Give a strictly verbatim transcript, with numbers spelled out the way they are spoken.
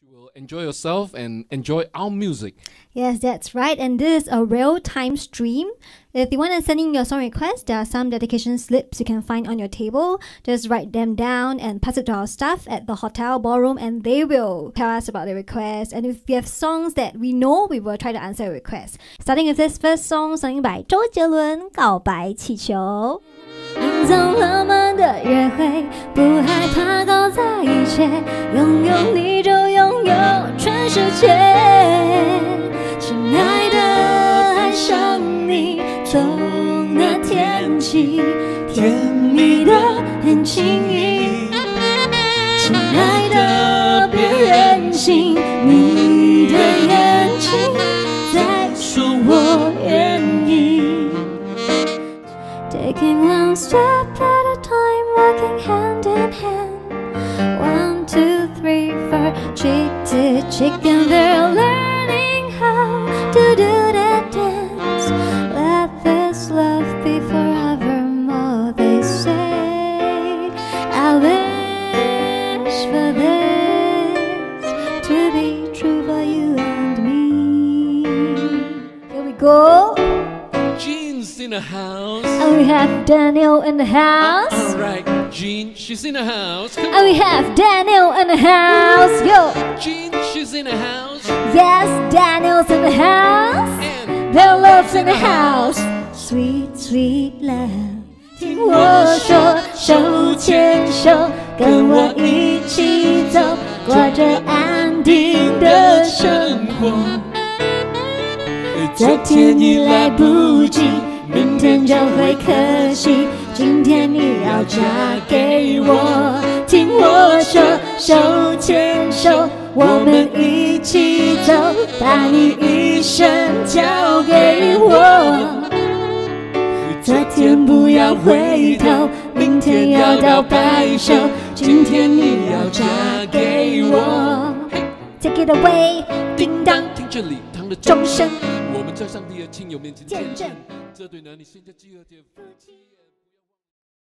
will enjoy yourself and enjoy our music. Yes, that's right. And this is a real-time stream. If you want to send in your song request, there are some dedication slips you can find on your table. Just write them down and pass it to our staff at the hotel ballroom, and they will tell us about the request. And if you have songs that we know, we will try to answer your request. Starting with this first song, sung by 周杰伦《告白气球》。营造浪漫的约会，不害怕搞砸一切，拥有你就拥有全世界。亲爱的，爱上你，从那天起，甜蜜的很轻易。亲爱的，别任性，你的眼睛在说我愿意。Taking one step at a time, walking hand in hand. One, two, three, four, cheek to cheek, and they're learning how to do that dance. Let this love be forevermore, they say. I wish for this to be true for you and me. Here we go. Jean's in the house. And we have Daniel in the house. Uh, Alright, Jean, she's in the house. Come And on. we have Daniel in the house. Yo. Jean, she's in the house. Yes, Daniel's in the house. And Their love's in the house. Sweet, sweet love. 听我说，手牵手，跟我一起走，过着安定的生活。昨天已来不及，明天就会可惜。今天你要嫁给我，听我说，手牵手，我们一起走，把你一生交给我。昨天不要回头，明天要到白首，今天你要嫁给我。Take it away， 叮当， 听这礼堂的钟声。 我们在上帝的亲友面前见证，这对男女现在第二天夫妻。